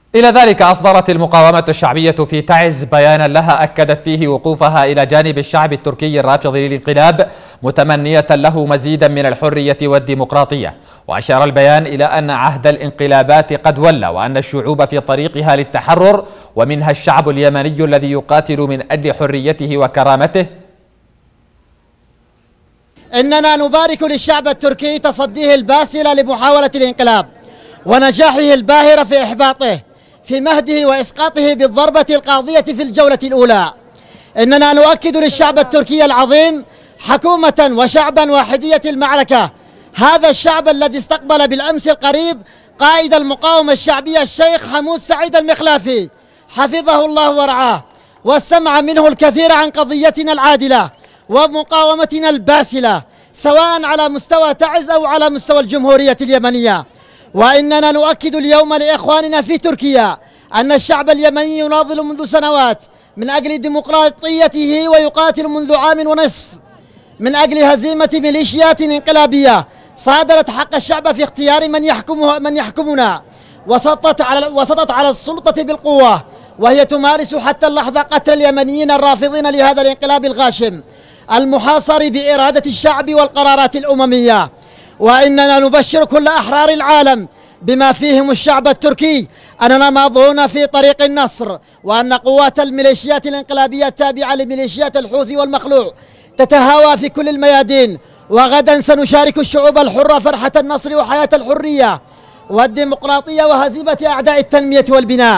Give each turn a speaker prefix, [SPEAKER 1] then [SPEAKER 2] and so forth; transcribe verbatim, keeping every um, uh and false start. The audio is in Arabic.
[SPEAKER 1] إلى ذلك أصدرت المقاومة الشعبية في تعز بيانا لها أكدت فيه وقوفها إلى جانب الشعب التركي الرافض للانقلاب، متمنية له مزيدا من الحرية والديمقراطية. وأشار البيان إلى أن عهد الانقلابات قد ولى، وأن الشعوب في طريقها للتحرر، ومنها الشعب اليمني الذي يقاتل من أجل حريته وكرامته.
[SPEAKER 2] إننا نبارك للشعب التركي تصديه الباسل لمحاولة الانقلاب ونجاحه الباهر في إحباطه في مهده وإسقاطه بالضربة القاضية في الجولة الأولى. إننا نؤكد للشعب التركي العظيم حكومة وشعبا واحدية المعركة، هذا الشعب الذي استقبل بالأمس القريب قائد المقاومة الشعبية الشيخ حمود سعيد المخلافي حفظه الله ورعاه، واستمع منه الكثير عن قضيتنا العادلة ومقاومتنا الباسلة، سواء على مستوى تعز أو على مستوى الجمهورية اليمنية. وإننا نؤكد اليوم لإخواننا في تركيا أن الشعب اليمني يناضل منذ سنوات من أجل ديمقراطيته، ويقاتل منذ عام ونصف من أجل هزيمة ميليشيات انقلابية صادرت حق الشعب في اختيار من يحكمه من يحكمنا، وسطت على وسطت على السلطة بالقوة، وهي تمارس حتى اللحظة قتل اليمنيين الرافضين لهذا الانقلاب الغاشم المحاصر بإرادة الشعب والقرارات الأممية. وإننا نبشر كل أحرار العالم بما فيهم الشعب التركي أننا ماضون في طريق النصر، وأن قوات الميليشيات الانقلابية التابعة لميليشيات الحوثي والمخلوع تتهاوى في كل الميادين. وغدا سنشارك الشعوب الحرة فرحة النصر وحياة الحرية والديمقراطية وهزيمة أعداء التنمية والبناء.